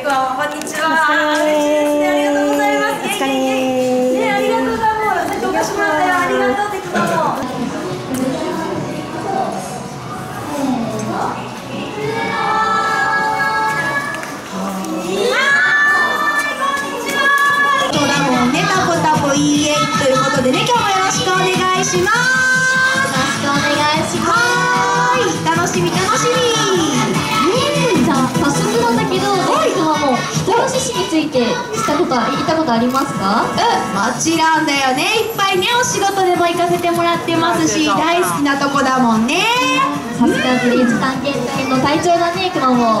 くわもこんにちは。嬉しいですね。ありがとうございます。 お疲れ。 ね、ありがとうだもん。さっきお菓子もらったよ。ありがとうってくわも。 そうだもんね、タコタコいいえということでね、今日もよろしくお願いします。 よろしくお願いします。 はーい、楽しみ楽しみ。 じゃあ早速なんだけど、レイ君はもう人吉市について言ったことありますか？ もちろんだよね。いっぱいね、お仕事でも行かせてもらってますし、大好きなとこだもんね。 さすがビレッジ探検隊の隊長だね、くまも。 はい。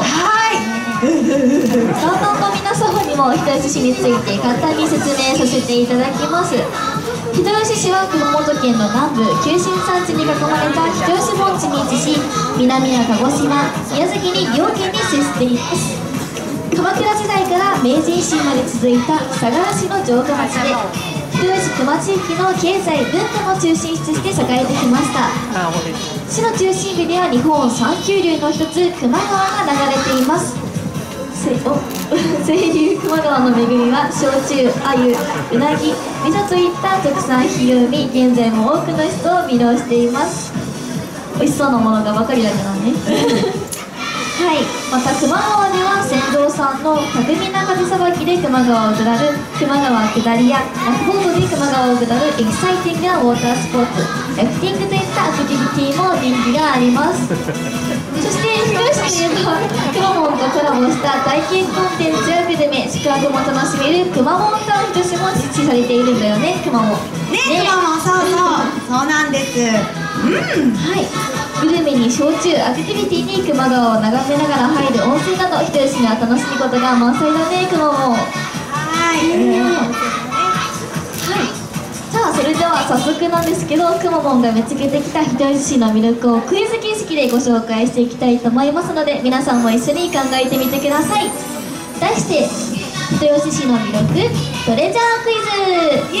だんだんと皆様にも人吉市について簡単に説明させていただきます。人吉市は熊本県の南部、九州山地に囲まれた人吉盆地に位置し、南は鹿児島、宮崎に両県に接しています。鎌倉時代から明治維新まで続いた相良市の城下町で、人吉球磨地域の経済文化の中心地として栄えてきました。市の中心部では日本三急流の一つ球磨川が流れています。清流球磨川の恵みは焼酎、鮎、うなぎ、味噌といった特産品を生み、現在も多くの人を魅了しています。美味しそうなものがばかりだけどねはい、また球磨川では船頭さんの巧みな風さばきで球磨川を下る球磨川下りや、ラフボードで球磨川を下るエキサイティングなウォータースポーツ、ラフティングといったアクティビティも人気がありますそして人吉といえばくまモンとコラボした体験コンテンツやグルメ、宿泊も楽しめるくまモンタウン人吉も実施されているんだよね、くまモンね、くまモン、そうそうなんです。 はい、グルメに焼酎、アクティビティに球磨川を眺めながら入る温泉など、人吉には楽しみことが満載だね、くまモン。はい、さあそれでは早速なんですけど、くまモンが見つけてきた人吉市の魅力をクイズ形式でご紹介していきたいと思いますので、皆さんも一緒に考えてみてください。題して人吉市の魅力トレジャークイズ。 イエーイイエイイエイイエイイエ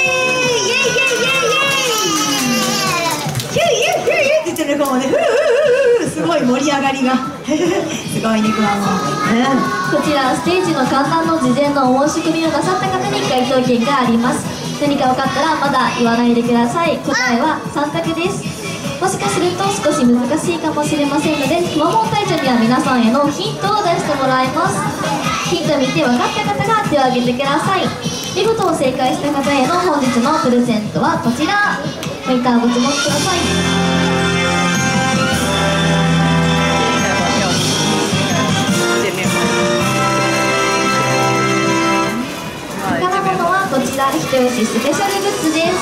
イヒューヒューヒューヒューって言ってる子もね、すごい盛り上がりがすごいね、くまモン。 こちらステージの観覧の事前のお申し込みをなさった方に回答権があります。何か分かったらまだ言わないでください。答えは3択です。もしかすると少し難しいかもしれませんので、くまモン隊長には皆さんへのヒントを出してもらいます。ヒントを見て分かった方が手を挙げてください。見事正解した方への本日のプレゼントはこちら。モニターご注目ください。宝物はこちら、人吉スペシャルグッズです。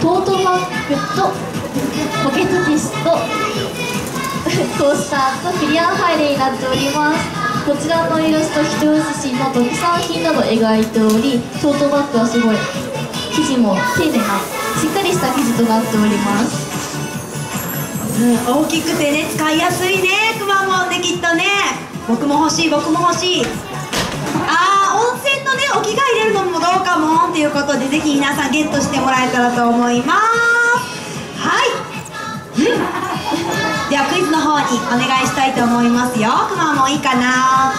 トートバッグとポケットティッシュとトースターとクリアファイルになっております。こちらのイラスト、人吉市の特産品など描いており、トートバッグはすごい生地も丁寧なしっかりした生地となっております。 大きくてね、使いやすいね、くまモンできっとね。僕も欲しい、僕も欲しい。温泉のね、お着替え入れるのもどうかもっていうことで、ぜひ皆さんゲットしてもらえたらと思います。はい、ではクイズの方にお願いしたいと思いますよ。くまモンいいかな。はい、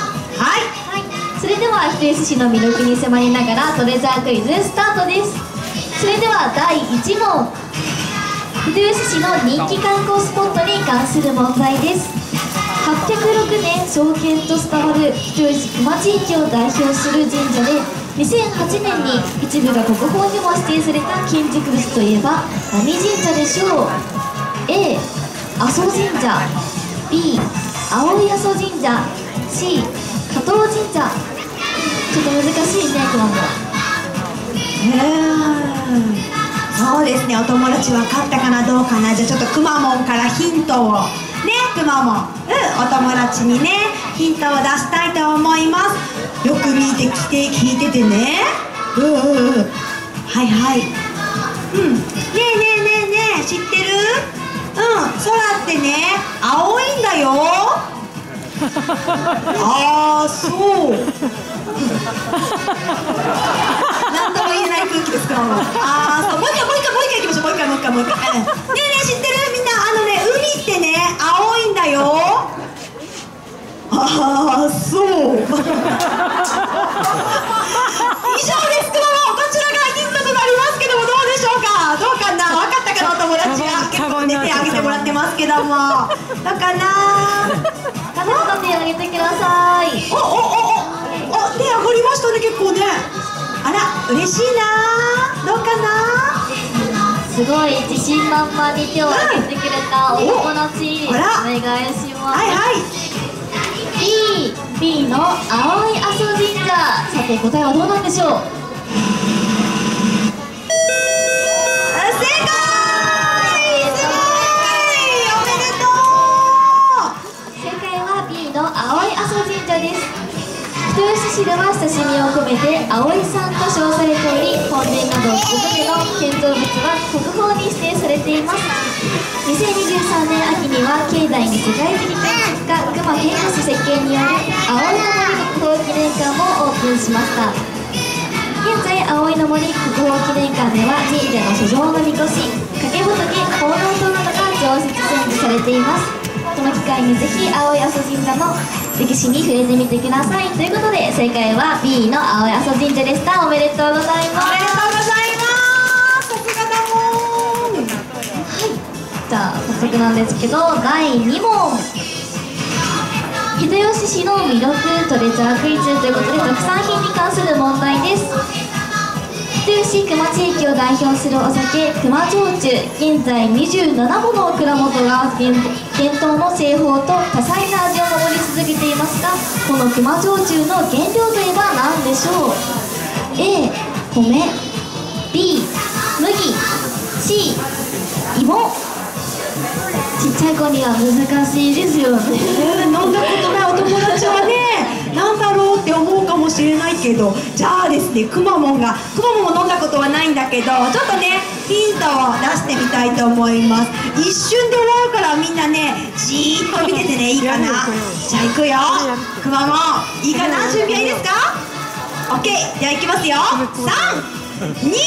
それでは人吉市の魅力に迫りながらトレジャークイズスタートです。それでは第1問、人吉市の人気観光スポットに関する問題です。806年創建と伝わる人吉球磨地域を代表する神社で、2008年に一部が国宝にも指定された建築物といえば何神社でしょう。 A 阿蘇神社、 B 青井阿蘇神社、 C 加藤神社。ちょっと難しいね、くまモン。 そうですね、お友達分かったかな、どうかな。じゃあちょっとくまモンからヒントをね、くまモン、お友達にねヒントを出したいと思います。よく見てきて聞いててね。はいはい。ねえねえねえねえ、知ってる？空ってね青いんだよ。そう何とも言えない空気ですから。そう、もう一回いきましょう。もう一回ねえねえ、知ってる？みんな海ってね青いんだよ。 ああ、そう以上です。くまモン、こちらがヒントとなりますけども、どうでしょうか。どうかな、分かったかな。お友達が結構ね、手挙げてもらってますけども、どうかな。 カメラの手を挙げてください。 手上がりましたね、結構ね。あら、嬉しいな。どうかな。 すごい自信満々に手を挙げてくれたお友達、お願いします。 はいはい。 B の青い阿蘇神社。さて答えはどうなんでしょう。 正解。すごい、おめでとう。 正解は B の青い阿蘇神社です。人吉市では親しみを込めて葵さんと称されており、本殿など全ての建造物は国宝に指定されています。2023年秋には境内に世界的建築家隈研吾氏設計による葵の森国宝記念館もオープンしました。現在葵の森国宝記念館では神社の書状のみこし、掛け仏、奉納塔などが常設展示されています。この機会にぜひ青い阿蘇神社の歴史に触れてみてください。ということで正解は B の青い阿蘇神社でした。おめでとうございます。 おめでとうございます。さすがだもん。 はい、じゃあ早速なんですけど、第2問、人吉市の魅力トレジャークイズということで、特産品に関する問題です。人吉球磨地域を代表するお酒球磨焼酎、現在27もの蔵元が伝統の製法と多彩な味を守り続けていますが、この球磨焼酎の原料といえば何でしょう。 A 米、 B 麦、 C 芋。ちっちゃい子には難しいですよね。 飲んだことないお友達はね、なんだろうって思うかもしれないけど、じゃあですね、くまモンも飲んだことはないんだけど、ちょっとねヒントを出してみたいと思います。一瞬で終わるからみんなねじーっと見ててね、いいかな。じゃあいくよ、くまモンいいかな。準備はいいですか。 OK、 ではいきますよ。3、2、1、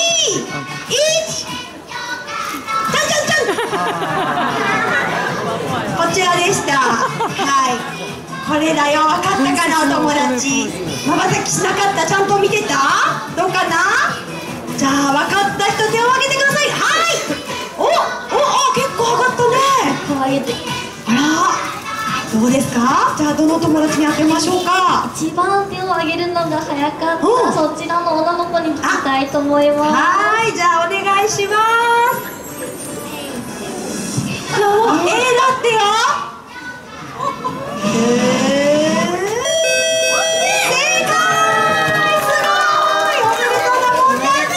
じゃんじゃんじゃんこちらでした。はい、これだよ。分かったかな、お友達。まばたきしなかった。ちゃんと見てた。どうかな。じゃあ分かった人手を挙げてください。はい、結構上がったね。 手を挙げて。 あら、どうですか。じゃあどの友達に当てましょうか。 一番手を挙げるのが早かった、そちらの女の子に聞きたいと思います。 はい、じゃあお願いします。A だってよ。正解。すごい。おめでとうなもんたち。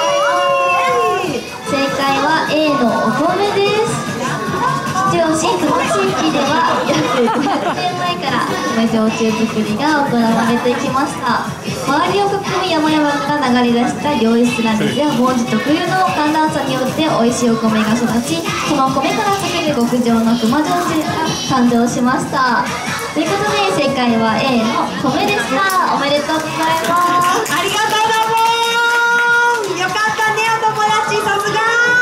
正解は A のお米です。人吉球磨地域では約500年前から米焼酎作りが行われてきました。周りを囲む山々から流れ出した良質な水や盆地特有の寒暖差によって美味しいお米が育ち、その米から作る極上の球磨焼酎が誕生しました。ということで正解は A の米でした。おめでとうございます。 ありがとうだもん。よかったね、お友達。さすが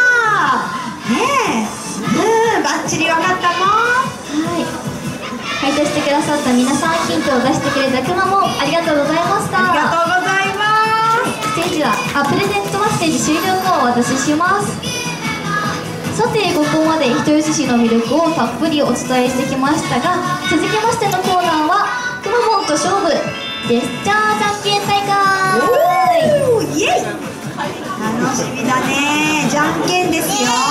ねえ、バッチリ分かったもん。 はい、回答してくださった皆さん、ヒントを出してくれたくまモンありがとうございました。 ありがとうございます。 ステージはプレゼントはステージ終了後お渡しします。さてここまで人吉市の魅力をたっぷりお伝えしてきましたが、続きましてのコーナーはくまモンと勝負ジェスチャーじゃんけん大会。 おー、イエイ。楽しみだね。じゃんけんですよ。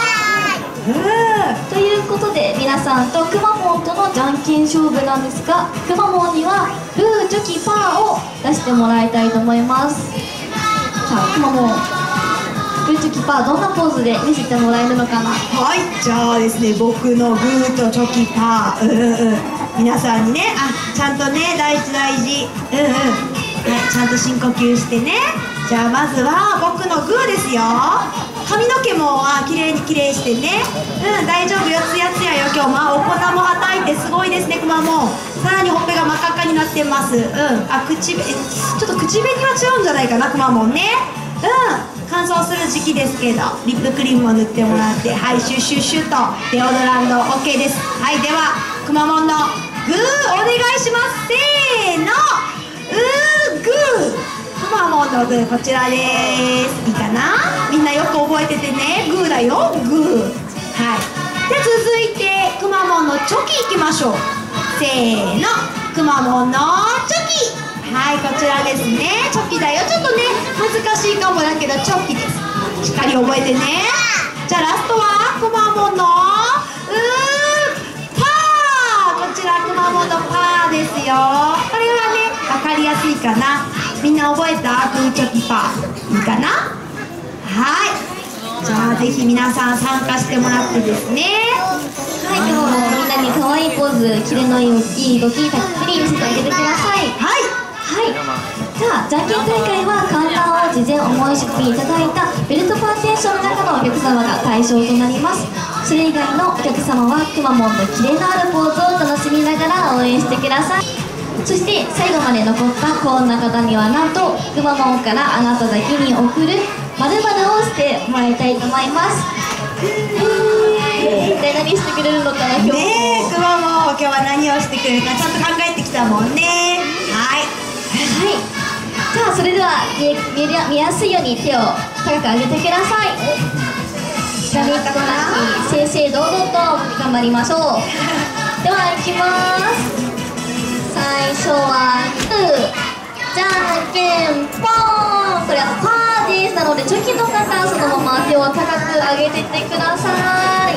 ということで皆さんとくまモンとのじゃんけん勝負なんですが、くまモンにはグーチョキパーを出してもらいたいと思います。さあくまモン、グーチョキパーどんなポーズで見せてもらえるのかな。 はい、じゃあですね、僕のグーとチョキパー、皆さんにね、ちゃんとね、大事大事、ちゃんと深呼吸してね。じゃあまずは僕のグーですよ。髪の毛もきれいにきれいしてね。大丈夫よ、つやつやよ。今日お粉もはたいてすごいですね、くまモン。さらにほっぺが真っ赤っかになってます。ちょっと口紅は違うんじゃないかな、くまモンね。乾燥する時期ですけど、リップクリームを塗ってもらって、はい、シュッシュッシュッとデオドラント OK です。はい、ではくまモンのグーお願いします。せーの、グー。くまモンのグー、こちらです。いいかな、みんなよく覚えててね。グーだよ、グー。はい。で続いてくまモンのチョキいきましょう。せーの、くまモンのチョキ。はい、こちらですね。チョキだよ。ちょっとね難しいかもだけどチョキです。しっかり覚えてね。じゃあラストはくまモンのパー。こちらくまモンのパーですよ。これはね分かりやすいかな。みんな覚えた？グーチョキパー。いいかな。はい、じゃあぜひ皆さん参加してもらってですね。 はい、今日もみんなに可愛いポーズ、キレのいい動きたっぷり見せてあげてください。 はい、 じゃあじゃんけん大会は簡単を事前お申し込みいただいたベルトパーテーションの中のお客様が対象となります。それ以外のお客様はくまモンのキレのあるポーズを楽しみながら応援してください。そして最後まで残ったこんな方にはなんとくまモンからあなただけに送る〇〇をしてもらいたいと思います。一体何してくれるのかな今日。 ねえ、くまモン今日は何をしてくれるかちゃんと考えてきたもんね。はい、 じゃあそれでは見やすいように手を高く上げてください。ラビットなき正々堂々と頑張りましょう。ではいきます。最初はグー、じゃんけんポーン。これはパーです。なのでチョキの方はそのまま手を高く上げてってください。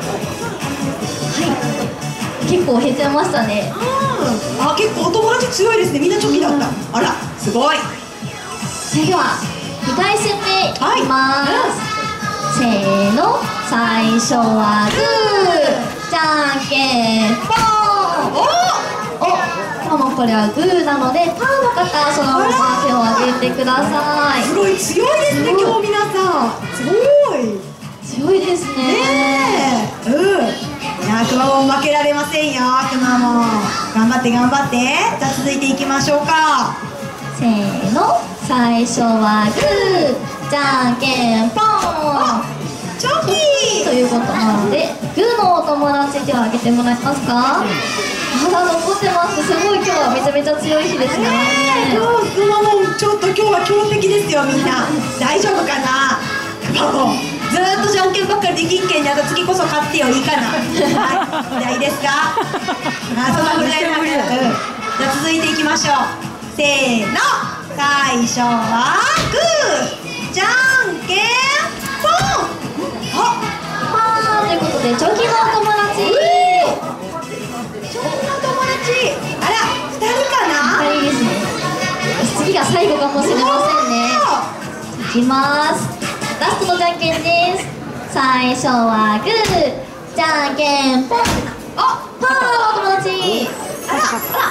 結構減ってましたね。 あ、結構お友達強いですね。みんなチョキだった。あら、すごい。 それでは2回戦目いきます。せーの、最初はグー、じゃんけんポーン。もうこれはグーなのでパーの方はそのまま手を挙げてください。 すごい強いですね今日皆さん。すごい強いですね。 いやくまモン負けられませんよ。くまモン頑張って頑張って。じゃあ続いていきましょうか。 せーの、最初はグー、じゃんけんポーン。 チョキということなのでグーのお友達手を挙げてもらえますか。まだ残ってます。すごい今日はめちゃめちゃ強い日ですね。 くまモンちょっと今日は強敵ですよ。みんな大丈夫かな。くまモンずーっとじゃんけんばっかりできんけんに、あと次こそ勝ってよ。いいかな。はい、じゃあいいですか。そんなぐらいなじゃあ続いていきましょう。せーの、最初はグー、じゃんけんポン。 ということでチョキのお友達。 チョキの友達。あら、2人かな。 2人ですね。次が最後かもしれませんね。いきます。ラストのじゃんけんです。最初はグー、じゃんけんポン。パーのお友達。すごい。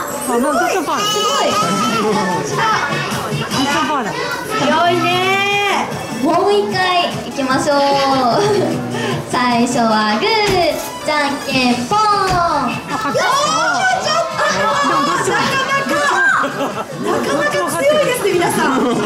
強いね。 もう一回いきましょう。最初はグー、じゃんけんポン。 なかなか強いですね皆さん。あれ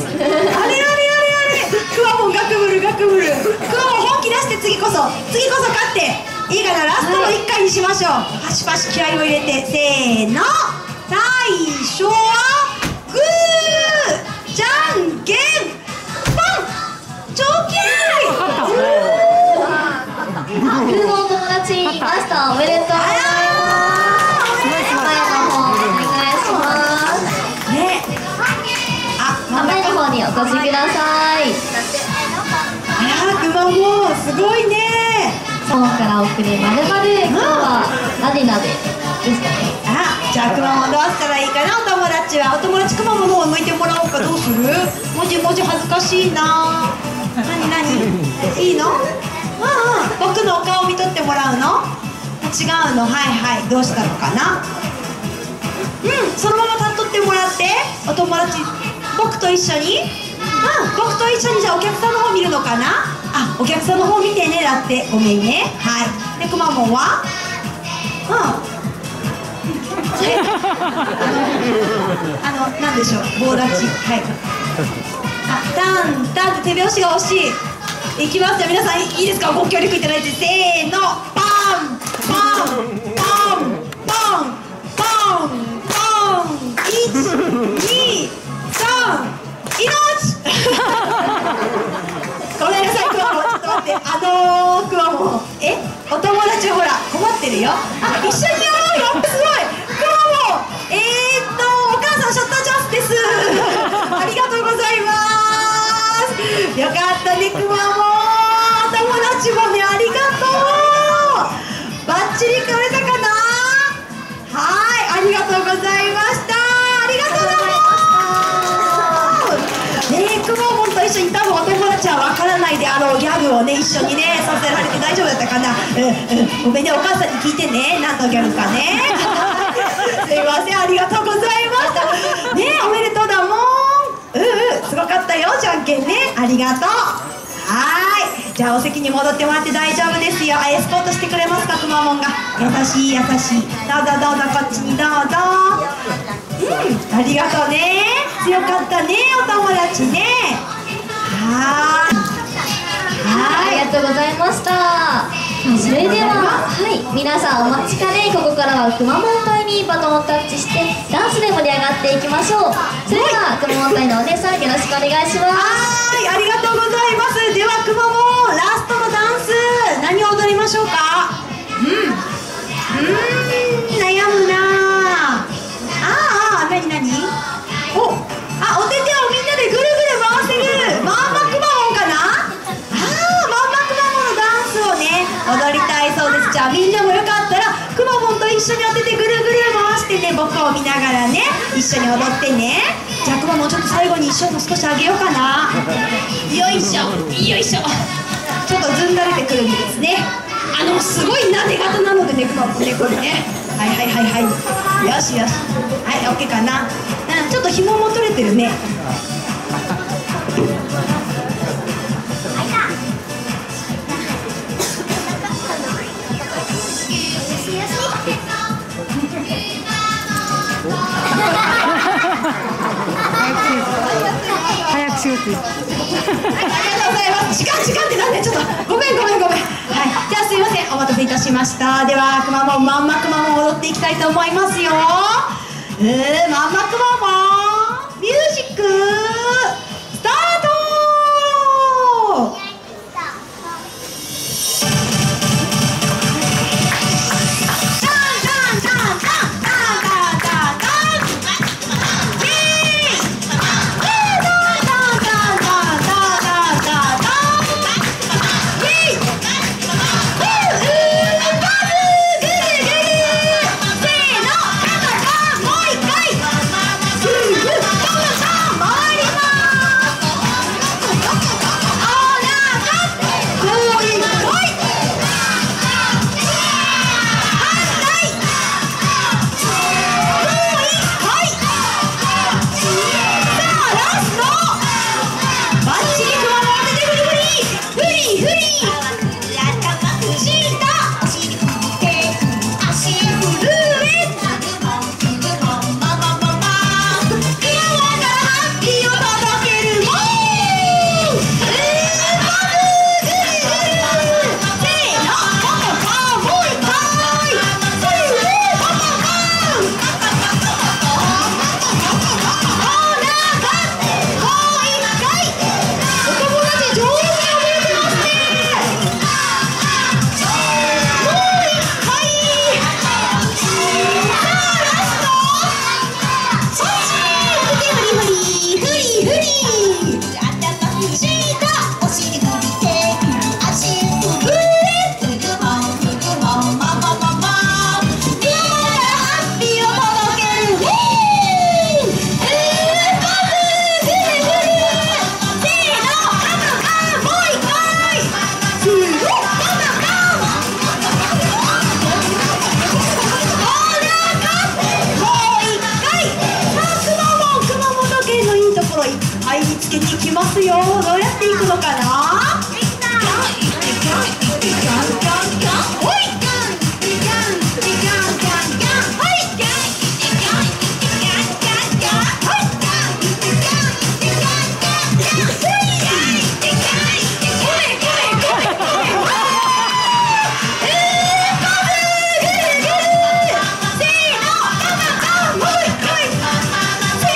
くまモンガクブル。くまモン本気出して次こそ勝っていいかな。ラストの1回にしましょう。パシパシ気合を入れて。せーの、最初はグー、じゃんけんポン。チョキグーのお友達いました。おめでとうございます。前の方にお越しください。 くまモンすごいね。 ソンから送るまるまる。今日はなでなでですかね。 じゃあくまモンどうしたらいいかな。お友達くまモンの方向いてもらおうか。どうする。文字恥ずかしいな。何いいの。僕のお顔見とってもらうの。違うの。はいどうしたのかな。そのまま立っとってもらって。お友達僕と一緒にじゃあお客さんの方見るのかな。お客さんの方見てね。だってごめんね。でくまモンはなんでしょう、棒立ち。タンタンって手拍子が欲しい。いきますよ皆さん、いいですか。ご協力いただいて。せーの、パンパンパンパン。 ごめんなさい、くまモン、ちょっと待って、くまモン、お友達ほら困ってるよ。あ、一緒にやろうよ。すごい、くまモン、お母さんシャッターチャンスです。ありがとうございます。よかったね、くまモン、お友達もね、ありがとう。バッチリ撮れたかな。はい、ありがとうございました。ありがとうございます。くまモンと一緒に多分お友達はわからないであろうギャグをね、一緒にねさせられて大丈夫だったかな。ごめんね、お母さんに聞いてね、何のギャグかね。すいません、ありがとうございましたね。おめでとうだもん。すごかったよ、じゃんけんね、ありがとう。はい、じゃあお席に戻ってもらって大丈夫ですよ。エスコートしてくれますか、くまモンが。優しい優しい。どうぞどうぞ、こっちにどうぞ。ありがとうね。強かったね、お友達ね。 ありがとうございました。それでは、皆さんお待ちかね、ここからはくまモン隊にバトンをタッチしてダンスで盛り上がっていきましょう。それではくまモン隊のお姉さん、よろしくお願いします。 ありがとうございます。ではくまモン、ラストのダンス何を踊りましょうか。悩むなあ。何お手手をみんなでぐるぐる回せるまんまくまモンかな。まんまくまモンのダンスをね踊りたいそうです。じゃあみんなもよかったらくまモンと一緒にお手手ぐるぐる回してね、僕を見ながらね一緒に踊ってね。じゃあくまモン、ちょっと最後に一緒も少しあげようかな。よいしょよいしょ。ちょっとずんだれてくるんですね。すごいなで型なのでね、くまモンね、これね。はい、よしよし、はい、オッケーかな。ちょっと紐も取れてるね。 早くしようって。 ありがとうございます。時間ってなんで、ちょっとごめん。はい、じゃあすいません、お待たせいたしました。ではくまモン、まんまくまモン踊っていきたいと思いますよ。まんまくまモン、ミュージックスタート。けに行きますよ。どうやって行くのかな。せ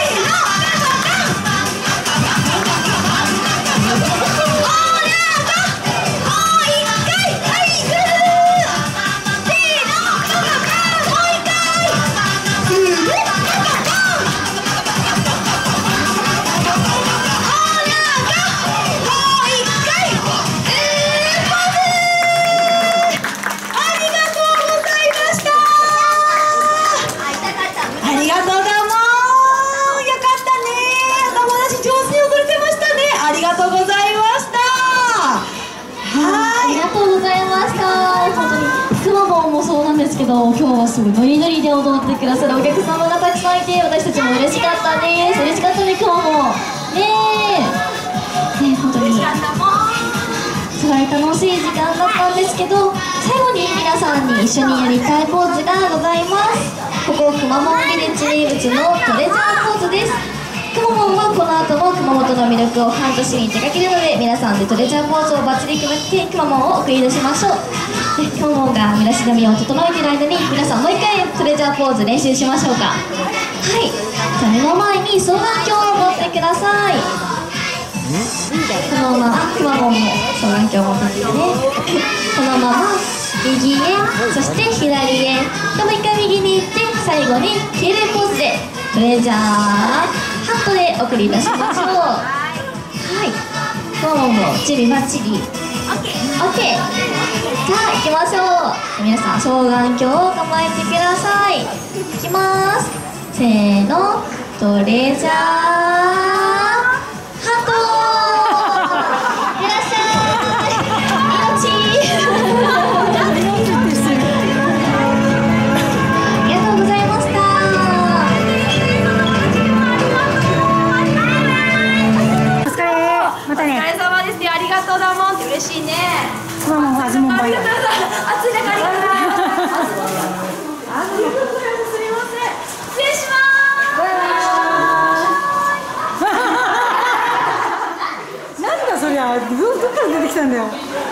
とうございました。 ありがとうございました。本当にくまモンもそうなんですけど、今日はすごいノリノリで踊ってくださるお客様がたくさんいて、私たちも嬉しかったです。嬉しかったね、くまモンねえ本当にすごい楽しい時間だったんですけど、最後に皆さんに一緒にやりたいポーズがございます。ここくまモンビレッジ名物のトレジャーポーズです。くまモンはこの後も熊本の魅力を半年に手掛けるので、皆さんでトレジャーポーズをバッチリ決めてくまモンを送り出しましょう。でくまモンが身だしなみを整えている間に、皆さんもう一回トレジャーポーズ練習しましょうか。はい、じゃあ目の前に双眼鏡を持ってください。このままくまモンも双眼鏡を持っててねこのまま右へ、そして左へ、もう一回右に行って、最後に敬礼ポーズでトレジャーハットで送り出しましょう。はい、くまモンも準備バッチリ OK。 さあ行きましょう。皆さん双眼鏡を構えてください。いきます。せーの、トレジャーハットいらっしゃい命ありがとうございました。 お疲れ。またね。お疲れ様ですよ。ありがとうだもんって嬉しいね。くまモン味もんばい。ありがとうございます。暑い中ありがとうございます。すみません。失礼します。バイバイ。 なんだそりゃ、どっから出てきたんだよ。